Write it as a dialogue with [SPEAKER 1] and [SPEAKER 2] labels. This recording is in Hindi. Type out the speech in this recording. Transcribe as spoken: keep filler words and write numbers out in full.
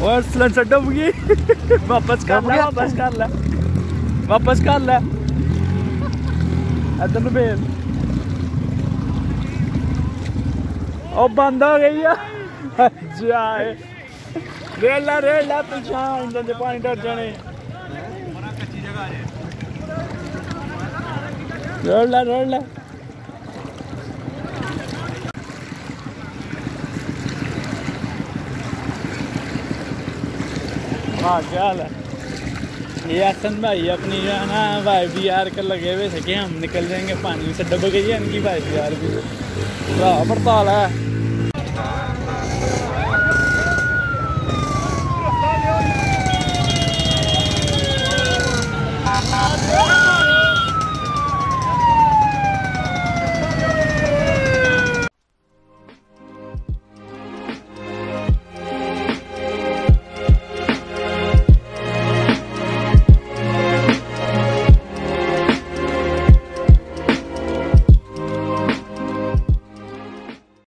[SPEAKER 1] और सिलेंडर डूब गई। वापस कर ले, वापस कर ले, वापस कर ले। इधर ਨੂੰ भेज। ओ बंद हो गई है। जाए रेला रेला पीछा इंजन से पानी डर जाने। रेला रेला हाँ क्या हाल है? ये हसन भाई अपनी जो है ना भाई बी आर कर लगे हुए थे कि हम निकल जाएंगे पानी से, डूब गई है इनकी भाई बी आर भी। पड़ताल है।